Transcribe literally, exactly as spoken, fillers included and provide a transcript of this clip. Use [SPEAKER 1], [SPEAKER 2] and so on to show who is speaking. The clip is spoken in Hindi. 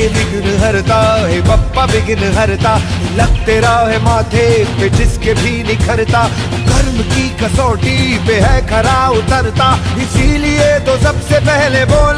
[SPEAKER 1] विघ्न हरता है बप्पा विघ्न हरता, लग तेरा है माथे पे जिसके भी निखरता, कर्म की कसौटी पे है खरा उतरता, इसीलिए तो सबसे पहले बोल